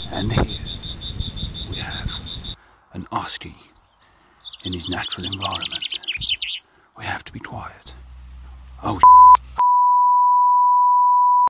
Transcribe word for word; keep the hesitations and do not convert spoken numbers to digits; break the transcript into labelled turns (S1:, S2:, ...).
S1: And here we have an Osky in his natural environment. We have to be quiet. Oh,